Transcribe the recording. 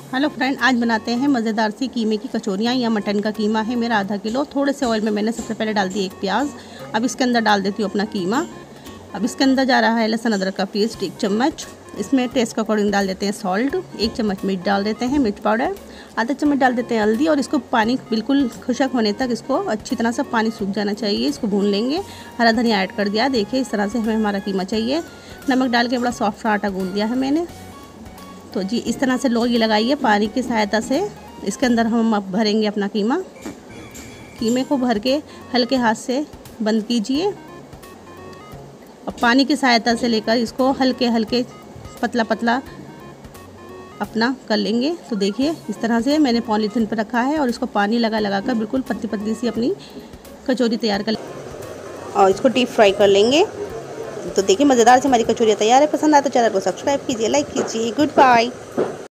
Hello friend, आज बनाते हैं मज़ेदार सी कीमे की कचौरियाँ। या मटन का कीमा है मेरा आधा किलो। थोड़े से ऑयल में मैंने सबसे पहले डाल दी एक प्याज। अब इसके अंदर डाल देती हूँ अपना कीमा। अब इसके अंदर जा रहा है लहसुन अदरक का पेस्ट 1 चम्मच। इसमें टेस्ट के अकॉर्डिंग डाल देते हैं सॉल्ट, 1 चम्मच मीट डाल देते हैं, मिर्च पाउडर, आधा चम्मच डाल देते हैं हल्दी। और इसको पानी बिल्कुल खुशक होने तक इसको अच्छी तरह से पानी सूख जाना चाहिए, इसको भून लेंगे। हरा धनिया ऐड कर दिया। देखिए इस तरह से हमें हमारा कीमा चाहिए। नमक डाल के बड़ा सॉफ्ट सा आटा गूंद दिया है मैंने। तो जी इस तरह से लोई लगाइए पानी की सहायता से। इसके अंदर हम अब भरेंगे अपना कीमा। कीमे को भर के हल्के हाथ से बंद कीजिए और पानी की सहायता से लेकर इसको हल्के हल्के पतला पतला अपना कर लेंगे। तो देखिए इस तरह से मैंने पॉलीथिन पर रखा है और इसको पानी लगा लगा कर बिल्कुल पतली पतली सी अपनी कचौरी तैयार कर और इसको डीप फ्राई कर लेंगे। तो देखिए मज़ेदार से हमारी कचौरियाँ तैयार है। पसंद आए तो चैनल को सब्सक्राइब कीजिए, लाइक कीजिए। Good bye.